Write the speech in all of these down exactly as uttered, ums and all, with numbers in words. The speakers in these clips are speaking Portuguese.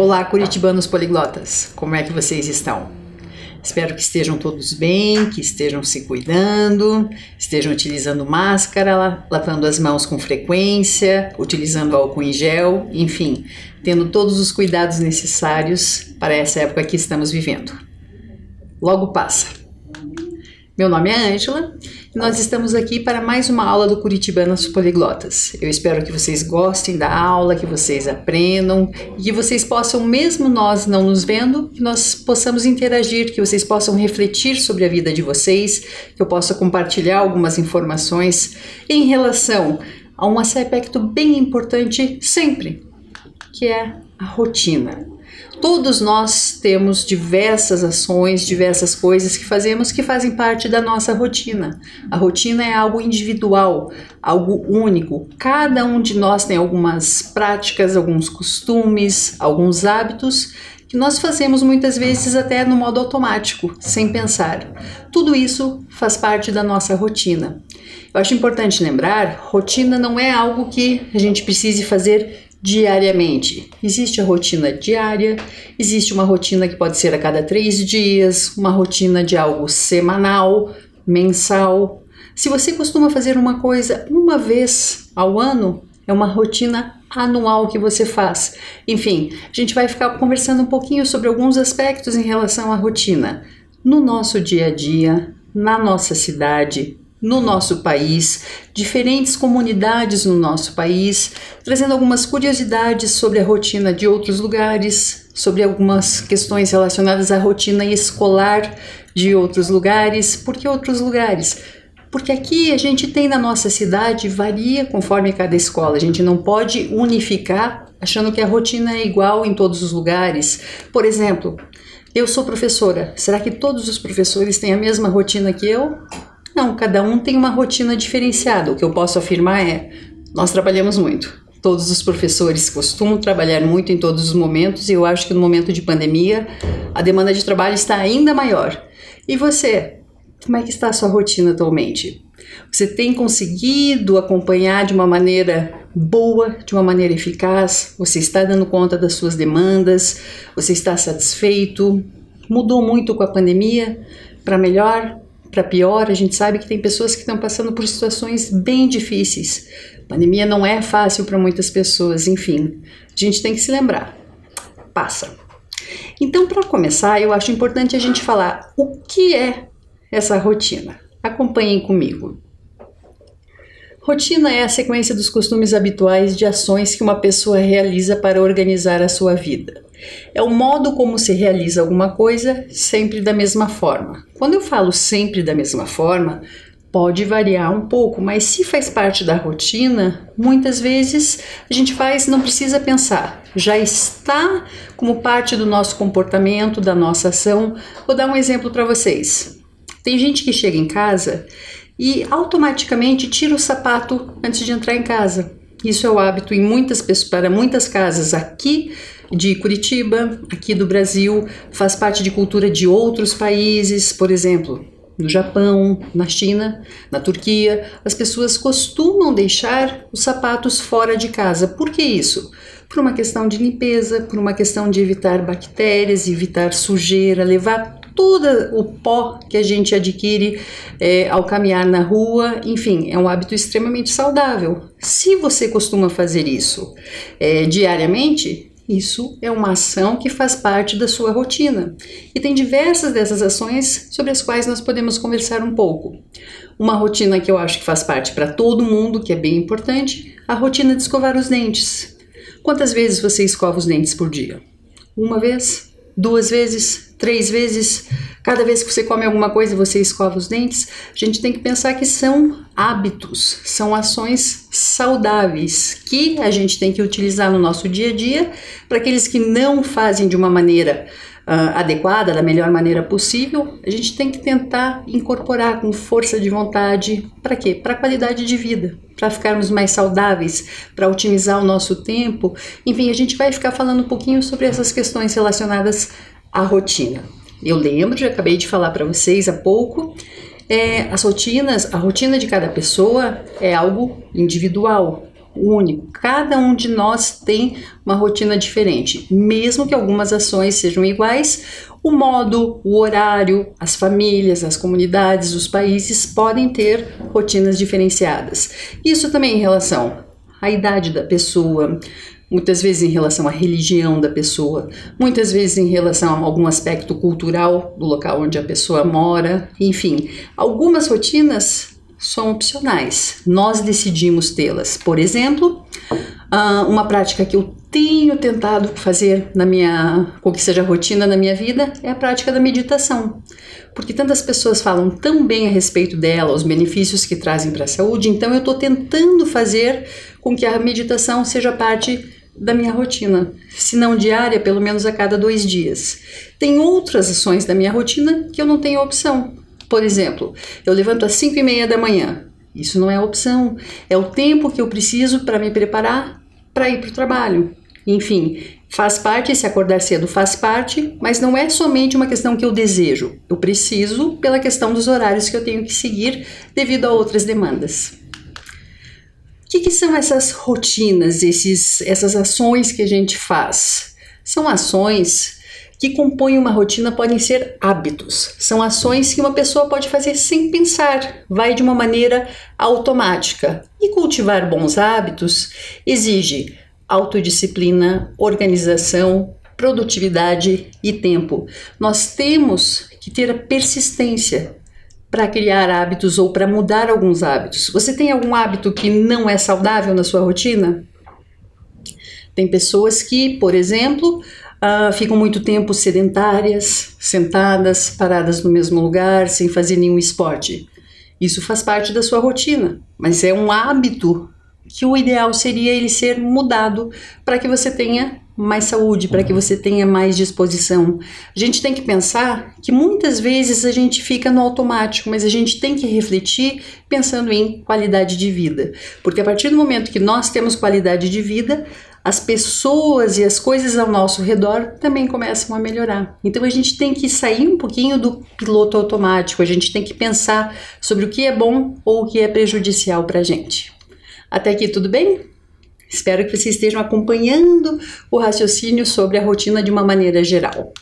Olá, curitibanos poliglotas, como é que vocês estão? Espero que estejam todos bem, que estejam se cuidando, estejam utilizando máscara, lavando as mãos com frequência, utilizando álcool em gel, enfim, tendo todos os cuidados necessários para essa época que estamos vivendo. Logo passa. Meu nome é Ângela e nós estamos aqui para mais uma aula do Curitibanos Poliglotas. Eu espero que vocês gostem da aula, que vocês aprendam e que vocês possam, mesmo nós não nos vendo, que nós possamos interagir, que vocês possam refletir sobre a vida de vocês, que eu possa compartilhar algumas informações em relação a um aspecto bem importante sempre, que é a rotina. Todos nós temos diversas ações, diversas coisas que fazemos que fazem parte da nossa rotina. A rotina é algo individual, algo único. Cada um de nós tem algumas práticas, alguns costumes, alguns hábitos que nós fazemos muitas vezes até no modo automático, sem pensar. Tudo isso faz parte da nossa rotina. Eu acho importante lembrar, rotina não é algo que a gente precise fazer diariamente. Existe a rotina diária, existe uma rotina que pode ser a cada três dias, uma rotina de algo semanal, mensal. Se você costuma fazer uma coisa uma vez ao ano, é uma rotina anual que você faz. Enfim, a gente vai ficar conversando um pouquinho sobre alguns aspectos em relação à rotina no nosso dia a dia, na nossa cidade, no nosso país, diferentes comunidades no nosso país, trazendo algumas curiosidades sobre a rotina de outros lugares, sobre algumas questões relacionadas à rotina escolar de outros lugares. Por que outros lugares? Porque aqui a gente tem na nossa cidade, varia conforme cada escola, a gente não pode unificar achando que a rotina é igual em todos os lugares. Por exemplo, eu sou professora, será que todos os professores têm a mesma rotina que eu? Não, cada um tem uma rotina diferenciada. O que eu posso afirmar é, nós trabalhamos muito. Todos os professores costumam trabalhar muito em todos os momentos e eu acho que no momento de pandemia a demanda de trabalho está ainda maior. E você? Como é que está a sua rotina atualmente? Você tem conseguido acompanhar de uma maneira boa, de uma maneira eficaz? Você está dando conta das suas demandas? Você está satisfeito? Mudou muito com a pandemia? Para melhor? Para pior? A gente sabe que tem pessoas que estão passando por situações bem difíceis. A pandemia não é fácil para muitas pessoas, enfim. A gente tem que se lembrar. Passa. Então, para começar, eu acho importante a gente falar o que é essa rotina. Acompanhem comigo. Rotina é a sequência dos costumes habituais de ações que uma pessoa realiza para organizar a sua vida. É o modo como se realiza alguma coisa sempre da mesma forma. Quando eu falo sempre da mesma forma, pode variar um pouco, mas se faz parte da rotina, muitas vezes a gente faz, não precisa pensar, já está como parte do nosso comportamento, da nossa ação. Vou dar um exemplo para vocês. Tem gente que chega em casa e automaticamente tira o sapato antes de entrar em casa. Isso é o hábito em muitas pessoas, para muitas casas aqui de Curitiba, aqui do Brasil, faz parte de cultura de outros países, por exemplo, no Japão, na China, na Turquia, as pessoas costumam deixar os sapatos fora de casa. Por que isso? Por uma questão de limpeza, por uma questão de evitar bactérias, evitar sujeira, levar todo o pó que a gente adquire é, ao caminhar na rua. Enfim, é um hábito extremamente saudável. Se você costuma fazer isso é, diariamente, isso é uma ação que faz parte da sua rotina. E tem diversas dessas ações sobre as quais nós podemos conversar um pouco. Uma rotina que eu acho que faz parte para todo mundo, que é bem importante, a rotina de escovar os dentes. Quantas vezes você escova os dentes por dia? Uma vez? Duas vezes? Três vezes? Cada vez que você come alguma coisa você escova os dentes? A gente tem que pensar que são hábitos, são ações saudáveis que a gente tem que utilizar no nosso dia a dia. Para aqueles que não fazem de uma maneira uh, adequada, da melhor maneira possível, a gente tem que tentar incorporar com força de vontade. Para quê? Para a qualidade de vida, para ficarmos mais saudáveis, para otimizar o nosso tempo. Enfim, a gente vai ficar falando um pouquinho sobre essas questões relacionadas à rotina. Eu lembro, já acabei de falar para vocês há pouco, é, as rotinas, a rotina de cada pessoa é algo individual. único. Cada um de nós tem uma rotina diferente, mesmo que algumas ações sejam iguais. O modo, o horário, as famílias, as comunidades, os países podem ter rotinas diferenciadas. Isso também em relação à idade da pessoa, muitas vezes em relação à religião da pessoa, muitas vezes em relação a algum aspecto cultural do local onde a pessoa mora, enfim, algumas rotinas são opcionais, nós decidimos tê-las. Por exemplo, uma prática que eu tenho tentado fazer na minha, com que seja rotina na minha vida, é a prática da meditação. Porque tantas pessoas falam tão bem a respeito dela, os benefícios que trazem para a saúde, então eu estou tentando fazer com que a meditação seja parte da minha rotina, se não diária, pelo menos a cada dois dias. Tem outras ações da minha rotina que eu não tenho opção. Por exemplo, eu levanto às cinco e meia da manhã. Isso não é opção, é o tempo que eu preciso para me preparar para ir para o trabalho. Enfim, faz parte, se acordar cedo faz parte, mas não é somente uma questão que eu desejo. Eu preciso pela questão dos horários que eu tenho que seguir devido a outras demandas. O que, que são essas rotinas, esses, essas ações que a gente faz? São ações que compõem uma rotina, podem ser hábitos. São ações que uma pessoa pode fazer sem pensar, vai de uma maneira automática. E cultivar bons hábitos exige autodisciplina, organização, produtividade e tempo. Nós temos que ter a persistência para criar hábitos ou para mudar alguns hábitos. Você tem algum hábito que não é saudável na sua rotina? Tem pessoas que, por exemplo, Uh, ficam muito tempo sedentárias, sentadas, paradas no mesmo lugar, sem fazer nenhum esporte. Isso faz parte da sua rotina, mas é um hábito que o ideal seria ele ser mudado para que você tenha mais saúde, para que você tenha mais disposição. A gente tem que pensar que muitas vezes a gente fica no automático, mas a gente tem que refletir pensando em qualidade de vida, porque a partir do momento que nós temos qualidade de vida, as pessoas e as coisas ao nosso redor também começam a melhorar. Então a gente tem que sair um pouquinho do piloto automático, a gente tem que pensar sobre o que é bom ou o que é prejudicial para a gente. Até aqui tudo bem? Espero que vocês estejam acompanhando o raciocínio sobre a rotina de uma maneira geral.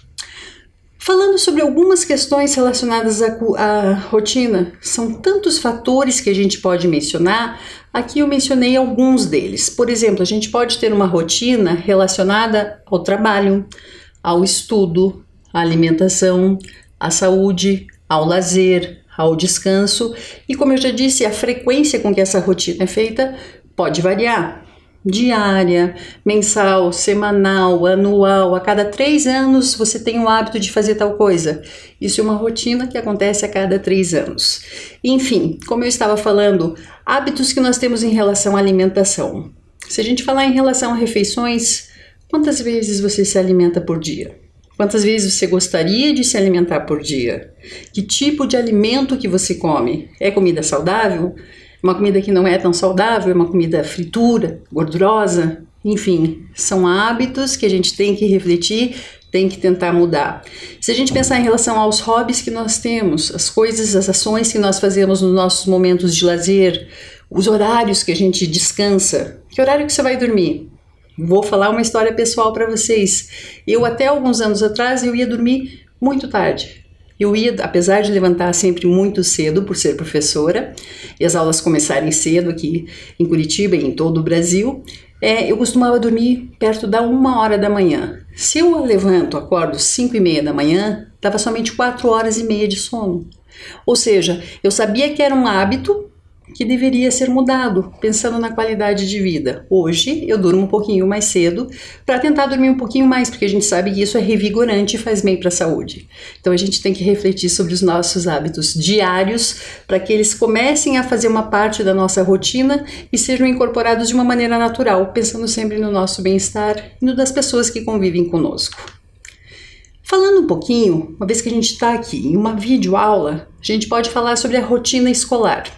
Falando sobre algumas questões relacionadas à, à rotina, são tantos fatores que a gente pode mencionar, aqui eu mencionei alguns deles. Por exemplo, a gente pode ter uma rotina relacionada ao trabalho, ao estudo, à alimentação, à saúde, ao lazer, ao descanso e, como eu já disse, a frequência com que essa rotina é feita pode variar. Diária, mensal, semanal, anual, a cada três anos você tem o hábito de fazer tal coisa. Isso é uma rotina que acontece a cada três anos. Enfim, como eu estava falando, hábitos que nós temos em relação à alimentação. Se a gente falar em relação a refeições, quantas vezes você se alimenta por dia? Quantas vezes você gostaria de se alimentar por dia? Que tipo de alimento que você come? É comida saudável? Uma comida que não é tão saudável, é uma comida fritura, gordurosa, enfim, são hábitos que a gente tem que refletir, tem que tentar mudar. Se a gente pensar em relação aos hobbies que nós temos, as coisas, as ações que nós fazemos nos nossos momentos de lazer, os horários que a gente descansa, que horário que você vai dormir? Vou falar uma história pessoal para vocês. Eu até alguns anos atrás eu ia dormir muito tarde. Eu ia, apesar de levantar sempre muito cedo por ser professora, e as aulas começarem cedo aqui em Curitiba e em todo o Brasil, é, eu costumava dormir perto da uma hora da manhã. Se eu levanto, acordo cinco e meia da manhã, dava somente quatro horas e meia de sono. Ou seja, eu sabia que era um hábito que deveria ser mudado, pensando na qualidade de vida. Hoje eu durmo um pouquinho mais cedo para tentar dormir um pouquinho mais, porque a gente sabe que isso é revigorante e faz bem para a saúde. Então a gente tem que refletir sobre os nossos hábitos diários para que eles comecem a fazer uma parte da nossa rotina e sejam incorporados de uma maneira natural, pensando sempre no nosso bem-estar e no das pessoas que convivem conosco. Falando um pouquinho, uma vez que a gente está aqui em uma videoaula, a gente pode falar sobre a rotina escolar.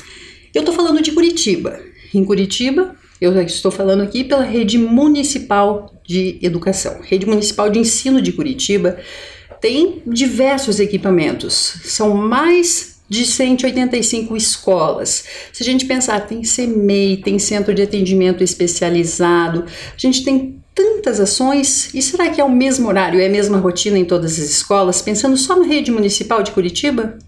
Eu estou falando de Curitiba. Em Curitiba, eu estou falando aqui pela Rede Municipal de Educação. Rede Municipal de Ensino de Curitiba tem diversos equipamentos. São mais de cento e oitenta e cinco escolas. Se a gente pensar, tem C M E I, tem Centro de Atendimento Especializado, a gente tem tantas ações, e será que é o mesmo horário, é a mesma rotina em todas as escolas, pensando só na rede municipal de Curitiba?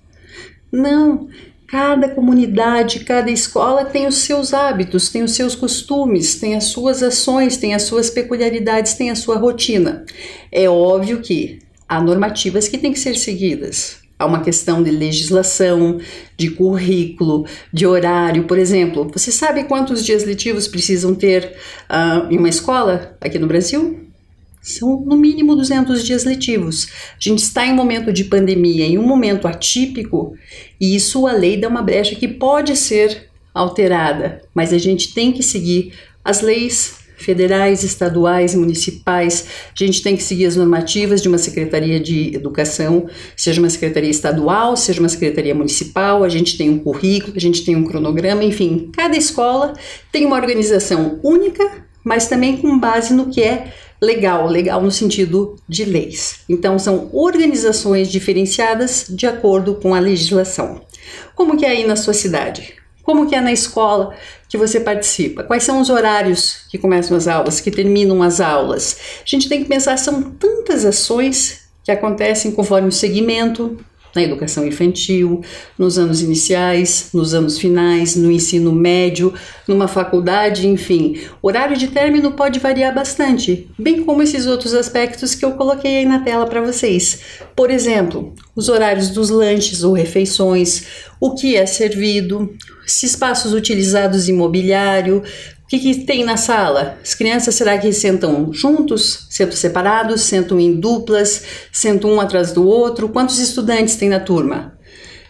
Não, cada comunidade, cada escola tem os seus hábitos, tem os seus costumes, tem as suas ações, tem as suas peculiaridades, tem a sua rotina. É óbvio que há normativas que têm que ser seguidas. Há uma questão de legislação, de currículo, de horário. Por exemplo, você sabe quantos dias letivos precisam ter uh, em uma escola aqui no Brasil? São no mínimo duzentos dias letivos. A gente está em um momento de pandemia, em um momento atípico, e isso a lei dá uma brecha que pode ser alterada, mas a gente tem que seguir as leis federais, estaduais, municipais. A gente tem que seguir as normativas de uma Secretaria de Educação, seja uma Secretaria Estadual, seja uma Secretaria Municipal. A gente tem um currículo, a gente tem um cronograma, enfim, cada escola tem uma organização única, mas também com base no que é legal, legal no sentido de leis. Então, são organizações diferenciadas de acordo com a legislação. Como que é aí na sua cidade? Como que é na escola que você participa? Quais são os horários que começam as aulas, que terminam as aulas? A gente tem que pensar, são tantas ações que acontecem conforme o segmento, na educação infantil, nos anos iniciais, nos anos finais, no ensino médio, numa faculdade, enfim. O horário de término pode variar bastante, bem como esses outros aspectos que eu coloquei aí na tela para vocês. Por exemplo, os horários dos lanches ou refeições, o que é servido, se espaços utilizados em mobiliário, o que, que tem na sala? As crianças, será que sentam juntos, sentam separados, sentam em duplas, sentam um atrás do outro? Quantos estudantes tem na turma?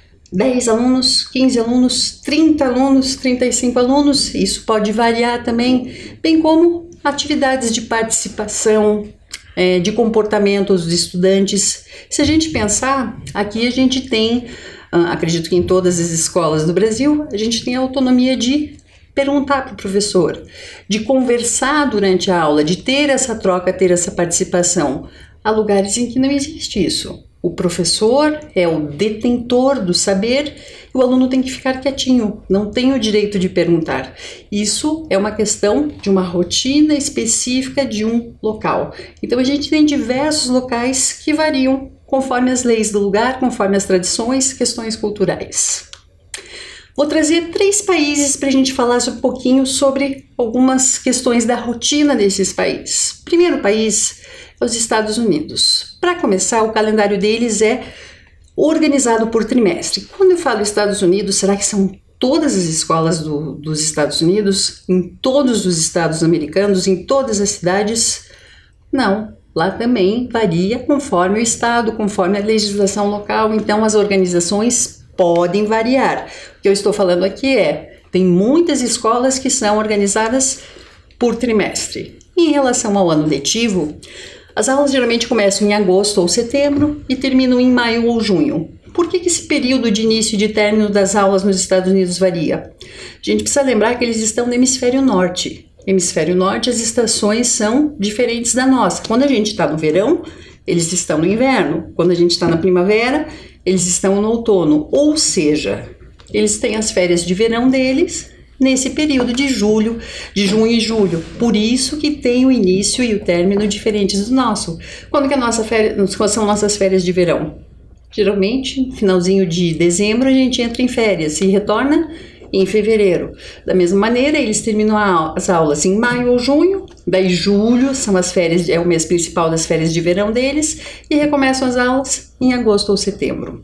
dez alunos, quinze alunos, trinta alunos, trinta e cinco alunos? Isso pode variar também, bem como atividades de participação, é, de comportamento dos estudantes. Se a gente pensar, aqui a gente tem, acredito que em todas as escolas do Brasil, a gente tem a autonomia de perguntar para o professor, de conversar durante a aula, de ter essa troca, ter essa participação. Há lugares em que não existe isso. O professor é o detentor do saber e o aluno tem que ficar quietinho, não tem o direito de perguntar. Isso é uma questão de uma rotina específica de um local. Então a gente tem diversos locais que variam conforme as leis do lugar, conforme as tradições, questões culturais. Vou trazer três países para a gente falar um pouquinho sobre algumas questões da rotina desses países. O primeiro país é os Estados Unidos. Para começar, o calendário deles é organizado por trimestre. Quando eu falo Estados Unidos, será que são todas as escolas do, dos Estados Unidos, em todos os estados americanos, em todas as cidades? Não. Lá também varia conforme o estado, conforme a legislação local. Então, as organizações podem variar. O que eu estou falando aqui é, tem muitas escolas que são organizadas por trimestre. Em relação ao ano letivo, as aulas geralmente começam em agosto ou setembro e terminam em maio ou junho. Por que que esse período de início e de término das aulas nos Estados Unidos varia? A gente precisa lembrar que eles estão no hemisfério norte. Hemisfério norte, as estações são diferentes da nossa. Quando a gente está no verão, eles estão no inverno. Quando a gente está na primavera, eles estão no outono, ou seja, eles têm as férias de verão deles nesse período de julho, de junho e julho. Por isso que tem o início e o término diferentes do nosso. Quando que a nossa férias, quais são nossas férias de verão? Geralmente, no finalzinho de dezembro, a gente entra em férias e retorna em fevereiro. Da mesma maneira, eles terminam as aulas em maio ou junho, daí julho são as férias, é o mês principal das férias de verão deles, e recomeçam as aulas em agosto ou setembro.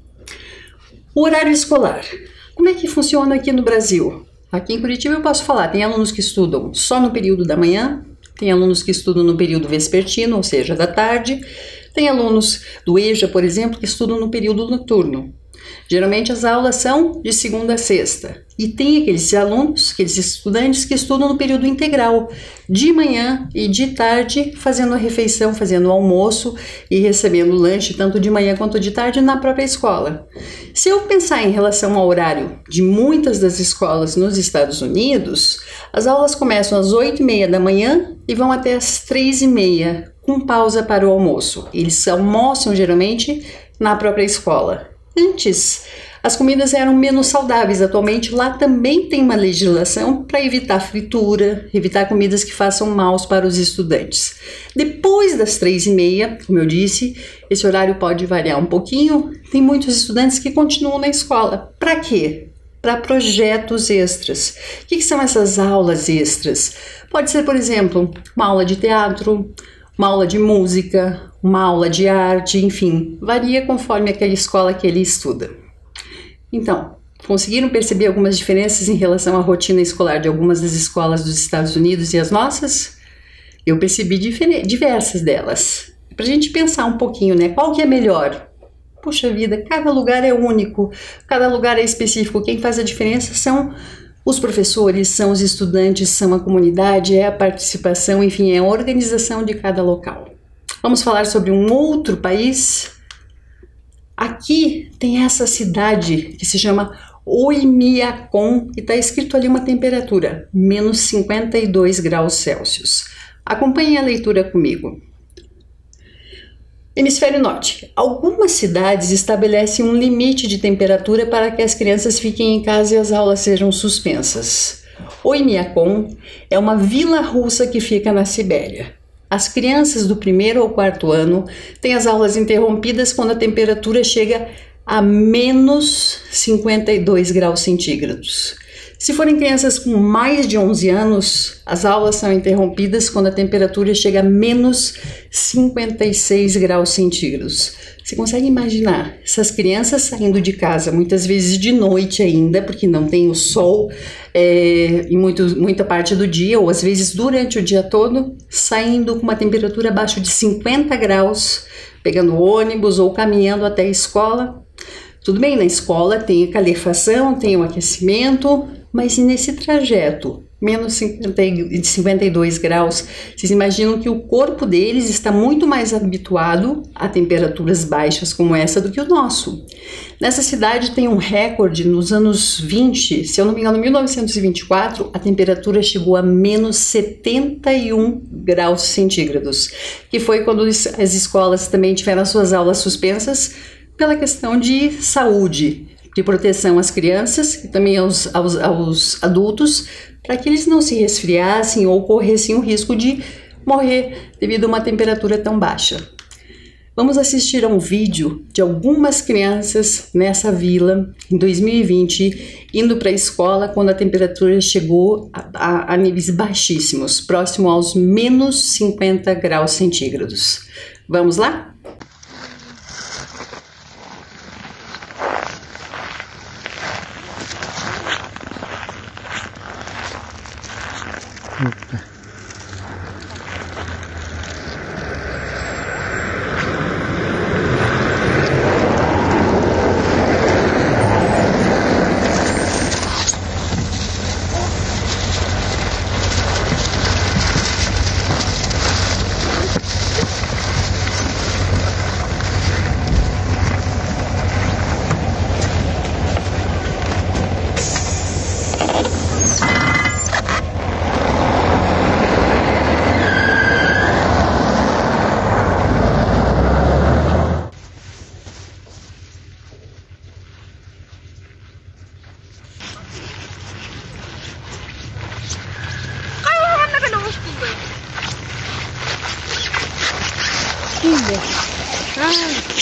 O horário escolar. Como é que funciona aqui no Brasil? Aqui em Curitiba eu posso falar, tem alunos que estudam só no período da manhã, tem alunos que estudam no período vespertino, ou seja, da tarde, tem alunos do EJA, por exemplo, que estudam no período noturno. Geralmente as aulas são de segunda a sexta e tem aqueles alunos, aqueles estudantes que estudam no período integral, de manhã e de tarde, fazendo a refeição, fazendo o almoço e recebendo o lanche tanto de manhã quanto de tarde na própria escola. Se eu pensar em relação ao horário de muitas das escolas nos Estados Unidos, as aulas começam às oito e meia da manhã e vão até às três e meia, com pausa para o almoço. Eles almoçam geralmente na própria escola. Antes, as comidas eram menos saudáveis. Atualmente lá também tem uma legislação para evitar fritura, evitar comidas que façam mal para os estudantes. Depois das três e meia, como eu disse, esse horário pode variar um pouquinho. Tem muitos estudantes que continuam na escola. Para quê? Para projetos extras. O que, que são essas aulas extras? Pode ser, por exemplo, uma aula de teatro, uma aula de música, uma aula de arte, enfim, varia conforme aquela escola que ele estuda. Então, conseguiram perceber algumas diferenças em relação à rotina escolar de algumas das escolas dos Estados Unidos e as nossas? Eu percebi diversas delas. Para a gente pensar um pouquinho, né? Qual que é melhor? Puxa vida, cada lugar é único, cada lugar é específico. Quem faz a diferença são os professores, são os estudantes, são a comunidade, é a participação, enfim, é a organização de cada local. Vamos falar sobre um outro país. Aqui tem essa cidade que se chama Oymyakon e está escrito ali uma temperatura, menos cinquenta e dois graus Celsius. Acompanhem a leitura comigo. Hemisfério Norte. Algumas cidades estabelecem um limite de temperatura para que as crianças fiquem em casa e as aulas sejam suspensas. Oymyakon é uma vila russa que fica na Sibéria. As crianças do primeiro ao quarto ano têm as aulas interrompidas quando a temperatura chega a menos cinquenta e dois graus centígrados. Se forem crianças com mais de onze anos, as aulas são interrompidas quando a temperatura chega a menos cinquenta e seis graus centígrados. Você consegue imaginar essas crianças saindo de casa, muitas vezes de noite ainda, porque não tem o sol é, em muito, muita parte do dia, ou às vezes durante o dia todo, saindo com uma temperatura abaixo de cinquenta graus, pegando ônibus ou caminhando até a escola. Tudo bem, na escola tem a calefação, tem o aquecimento, mas nesse trajeto, menos cinquenta e dois graus, vocês imaginam que o corpo deles está muito mais habituado a temperaturas baixas como essa do que o nosso. Nessa cidade tem um recorde nos anos vinte, se eu não me engano, em mil novecentos e vinte e quatro, a temperatura chegou a menos setenta e um graus centígrados, que foi quando as escolas também tiveram suas aulas suspensas pela questão de saúde, de proteção às crianças e também aos, aos, aos adultos, para que eles não se resfriassem ou corressem o risco de morrer devido a uma temperatura tão baixa. Vamos assistir a um vídeo de algumas crianças nessa vila em dois mil e vinte, indo para a escola quando a temperatura chegou a, a, a níveis baixíssimos, próximo aos menos cinquenta graus centígrados. Vamos lá? Opa. Filha. Ai.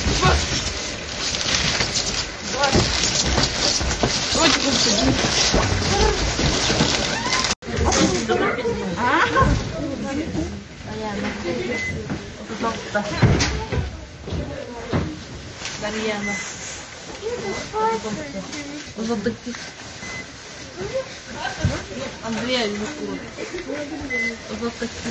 Ой, volta. Mariana. Os outros aqui. Andrea, ele os outros aqui.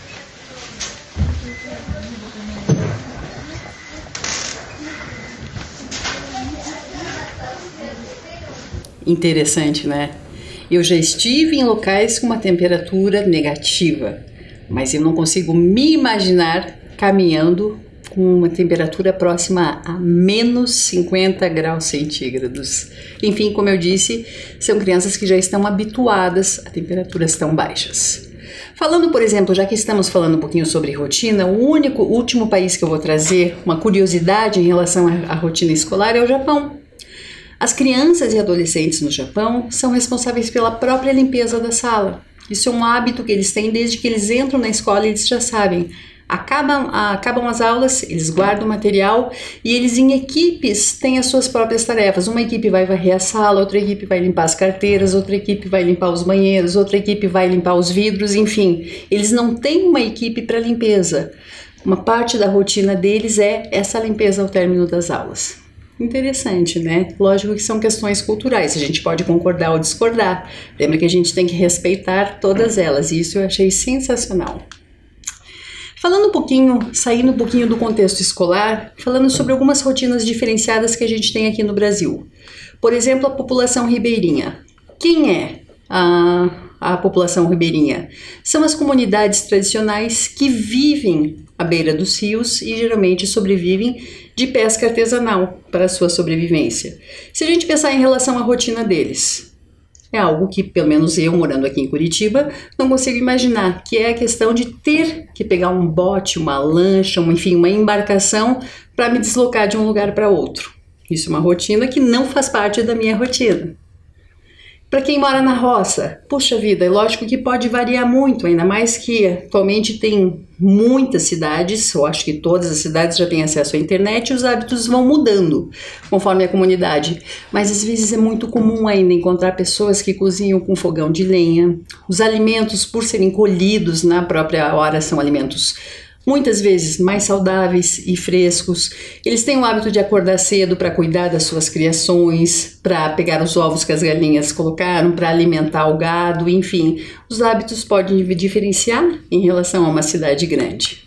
Interessante, né? Eu já estive em locais com uma temperatura negativa, mas eu não consigo me imaginar caminhando com uma temperatura próxima a menos cinquenta graus centígrados. Enfim, como eu disse, são crianças que já estão habituadas a temperaturas tão baixas. Falando, por exemplo, já que estamos falando um pouquinho sobre rotina, o único, o último país que eu vou trazer uma curiosidade em relação à rotina escolar é o Japão. As crianças e adolescentes no Japão são responsáveis pela própria limpeza da sala. Isso é um hábito que eles têm desde que eles entram na escola e eles já sabem. Acabam, acabam as aulas, eles guardam o material e eles em equipes têm as suas próprias tarefas. Uma equipe vai varrer a sala, outra equipe vai limpar as carteiras, outra equipe vai limpar os banheiros, outra equipe vai limpar os vidros, enfim. Eles não têm uma equipe para limpeza. Uma parte da rotina deles é essa limpeza ao término das aulas. Interessante, né? Lógico que são questões culturais, a gente pode concordar ou discordar. Lembra que a gente tem que respeitar todas elas, e isso eu achei sensacional. Falando um pouquinho, saindo um pouquinho do contexto escolar, falando sobre algumas rotinas diferenciadas que a gente tem aqui no Brasil. Por exemplo, a população ribeirinha. Quem é a, a população ribeirinha? São as comunidades tradicionais que vivem à beira dos rios e geralmente sobrevivem de pesca artesanal para a sua sobrevivência. Se a gente pensar em relação à rotina deles, é algo que, pelo menos eu, morando aqui em Curitiba, não consigo imaginar, que é a questão de ter que pegar um bote, uma lancha, uma, enfim, uma embarcação para me deslocar de um lugar para outro. Isso é uma rotina que não faz parte da minha rotina. Para quem mora na roça, puxa vida, é lógico que pode variar muito, ainda mais que atualmente tem muitas cidades, eu acho que todas as cidades já têm acesso à internet e os hábitos vão mudando conforme a comunidade. Mas às vezes é muito comum ainda encontrar pessoas que cozinham com fogão de lenha. Os alimentos, por serem colhidos na própria hora, são alimentos muitas vezes mais saudáveis e frescos. Eles têm o hábito de acordar cedo para cuidar das suas criações, para pegar os ovos que as galinhas colocaram, para alimentar o gado, enfim. Os hábitos podem diferenciar em relação a uma cidade grande.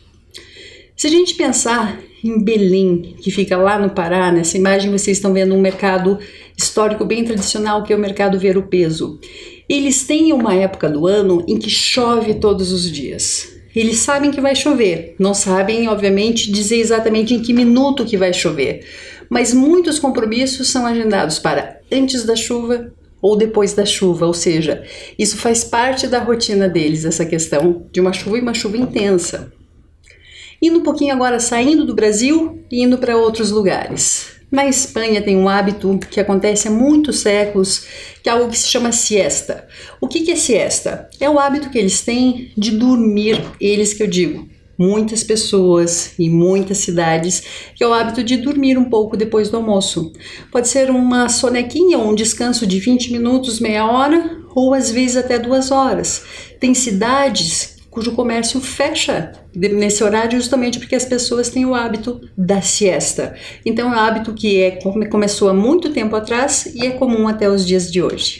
Se a gente pensar em Belém, que fica lá no Pará, nessa imagem vocês estão vendo um mercado histórico bem tradicional, que é o mercado Ver-o-Peso. Eles têm uma época do ano em que chove todos os dias. Eles sabem que vai chover, não sabem, obviamente, dizer exatamente em que minuto que vai chover, mas muitos compromissos são agendados para antes da chuva ou depois da chuva, ou seja, isso faz parte da rotina deles, essa questão de uma chuva e uma chuva intensa. Indo um pouquinho agora, saindo do Brasil e indo para outros lugares. Na Espanha tem um hábito que acontece há muitos séculos, que é algo que se chama siesta. O que que é siesta? É o hábito que eles têm de dormir, eles que eu digo, muitas pessoas em muitas cidades, que é o hábito de dormir um pouco depois do almoço. Pode ser uma sonequinha ou um descanso de vinte minutos, meia hora, ou às vezes até duas horas. Tem cidades cujo comércio fecha nesse horário justamente porque as pessoas têm o hábito da siesta. Então é um hábito que é, começou há muito tempo atrás e é comum até os dias de hoje.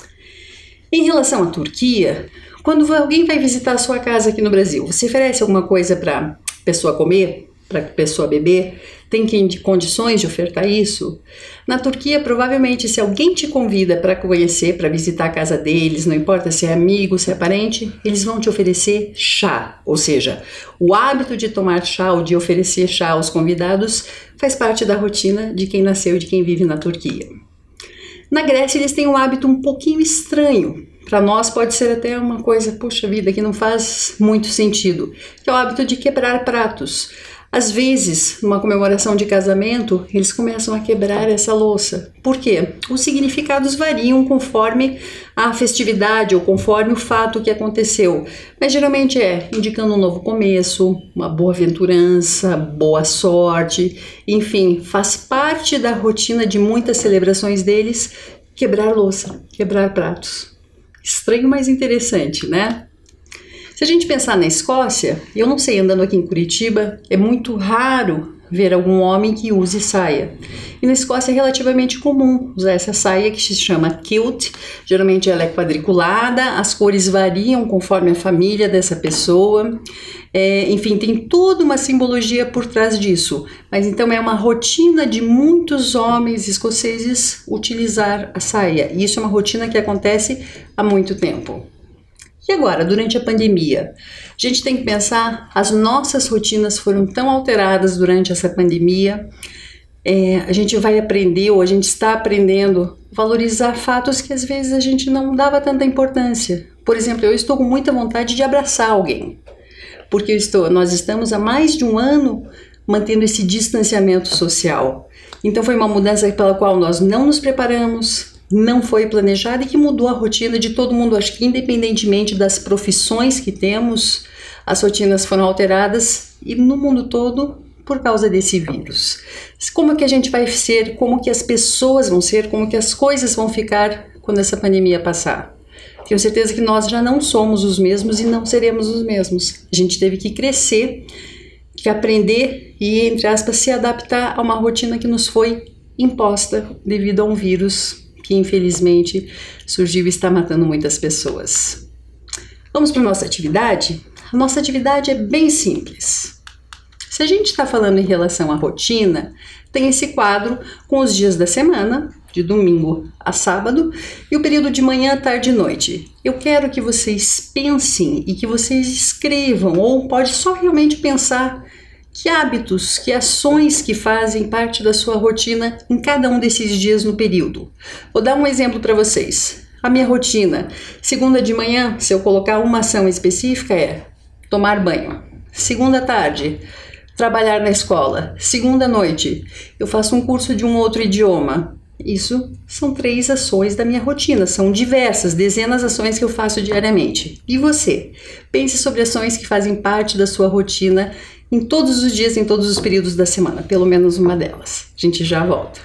Em relação à Turquia, quando alguém vai visitar a sua casa aqui no Brasil, você oferece alguma coisa para a pessoa comer? Para a pessoa beber? Tem que, condições de ofertar isso? Na Turquia, provavelmente, se alguém te convida para conhecer, para visitar a casa deles, não importa se é amigo, se é parente, eles vão te oferecer chá. Ou seja, o hábito de tomar chá ou de oferecer chá aos convidados faz parte da rotina de quem nasceu e de quem vive na Turquia. Na Grécia, eles têm um hábito um pouquinho estranho. Para nós pode ser até uma coisa, puxa vida, que não faz muito sentido, que é o hábito de quebrar pratos. Às vezes, numa comemoração de casamento, eles começam a quebrar essa louça. Por quê? Os significados variam conforme a festividade ou conforme o fato que aconteceu. Mas geralmente é indicando um novo começo, uma boa aventurança, boa sorte. Enfim, faz parte da rotina de muitas celebrações deles quebrar louça, quebrar pratos. Estranho, mas interessante, né? Se a gente pensar na Escócia, eu não sei, andando aqui em Curitiba, é muito raro ver algum homem que use saia. E na Escócia é relativamente comum usar essa saia que se chama kilt. Geralmente ela é quadriculada, as cores variam conforme a família dessa pessoa. É, enfim, tem toda uma simbologia por trás disso. Mas então é uma rotina de muitos homens escoceses utilizar a saia. E isso é uma rotina que acontece há muito tempo. E agora, durante a pandemia, a gente tem que pensar, as nossas rotinas foram tão alteradas durante essa pandemia, é, a gente vai aprender, ou a gente está aprendendo, a valorizar fatos que às vezes a gente não dava tanta importância. Por exemplo, eu estou com muita vontade de abraçar alguém, porque eu estou, nós estamos há mais de um ano mantendo esse distanciamento social. Então foi uma mudança pela qual nós não nos preparamos, não foi planejado e que mudou a rotina de todo mundo. Acho que independentemente das profissões que temos, as rotinas foram alteradas e no mundo todo por causa desse vírus. Como é que a gente vai ser, como que as pessoas vão ser, como que as coisas vão ficar quando essa pandemia passar? Tenho certeza que nós já não somos os mesmos e não seremos os mesmos. A gente teve que crescer, que aprender e, entre aspas, se adaptar a uma rotina que nos foi imposta devido a um vírus que infelizmente surgiu e está matando muitas pessoas. Vamos para a nossa atividade? A nossa atividade é bem simples. Se a gente está falando em relação à rotina, tem esse quadro com os dias da semana, de domingo a sábado, e o período de manhã, tarde e noite. Eu quero que vocês pensem e que vocês escrevam, ou pode só realmente pensar que hábitos, que ações que fazem parte da sua rotina em cada um desses dias no período. Vou dar um exemplo para vocês. A minha rotina, segunda de manhã, se eu colocar uma ação específica, é tomar banho. Segunda tarde, trabalhar na escola. Segunda noite, eu faço um curso de um outro idioma. Isso são três ações da minha rotina, são diversas, dezenas de ações que eu faço diariamente. E você? Pense sobre ações que fazem parte da sua rotina em todos os dias, em todos os períodos da semana, pelo menos uma delas. A gente já volta.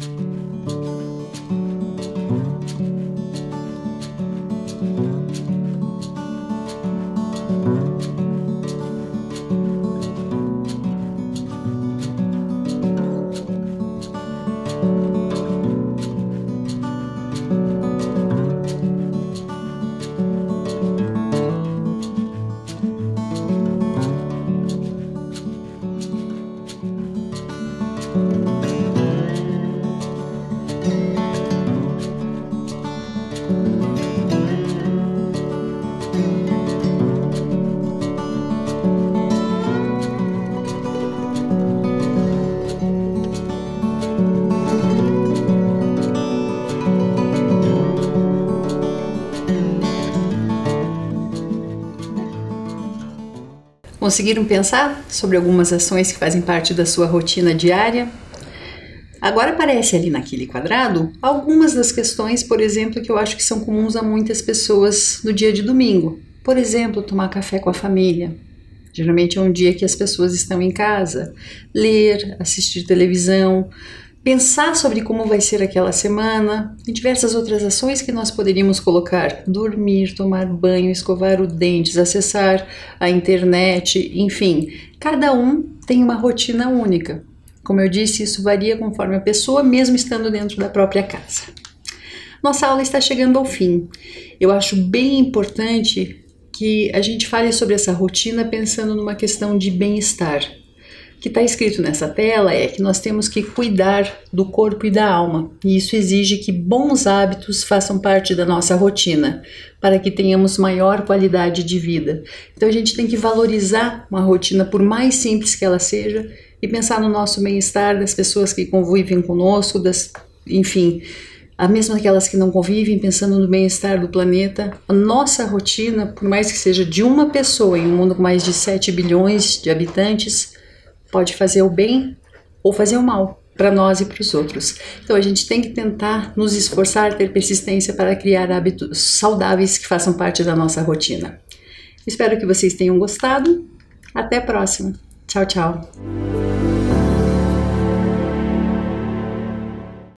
Conseguiram pensar sobre algumas ações que fazem parte da sua rotina diária? Agora aparece ali naquele quadrado algumas das questões, por exemplo, que eu acho que são comuns a muitas pessoas no dia de domingo. Por exemplo, tomar café com a família. Geralmente é um dia que as pessoas estão em casa. Ler, assistir televisão, pensar sobre como vai ser aquela semana e diversas outras ações que nós poderíamos colocar. Dormir, tomar banho, escovar os dentes, acessar a internet, enfim. Cada um tem uma rotina única. Como eu disse, isso varia conforme a pessoa, mesmo estando dentro da própria casa. Nossa aula está chegando ao fim. Eu acho bem importante que a gente fale sobre essa rotina pensando numa questão de bem-estar. O que está escrito nessa tela é que nós temos que cuidar do corpo e da alma, e isso exige que bons hábitos façam parte da nossa rotina, para que tenhamos maior qualidade de vida. Então a gente tem que valorizar uma rotina, por mais simples que ela seja, e pensar no nosso bem-estar, das pessoas que convivem conosco, das, enfim, a mesmo aquelas que não convivem, pensando no bem-estar do planeta. A nossa rotina, por mais que seja de uma pessoa em um mundo com mais de sete bilhões de habitantes, pode fazer o bem ou fazer o mal para nós e para os outros. Então a gente tem que tentar nos esforçar, ter persistência para criar hábitos saudáveis que façam parte da nossa rotina. Espero que vocês tenham gostado. Até a próxima. Tchau, tchau.